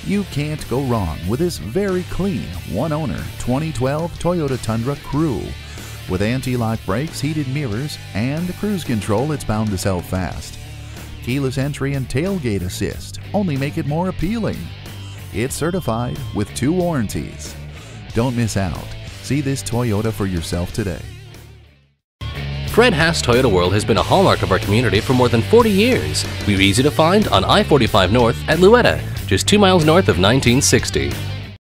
You can't go wrong with this very clean, one-owner 2012 Toyota Tundra Crew. With anti-lock brakes, heated mirrors, and cruise control, it's bound to sell fast. Keyless entry and tailgate assist only make it more appealing. It's certified with 2 warranties. Don't miss out. See this Toyota for yourself today. Fred Haas Toyota World has been a hallmark of our community for more than 40 years. We're easy to find on I-45 North at Luetta, just 2 miles north of 1960.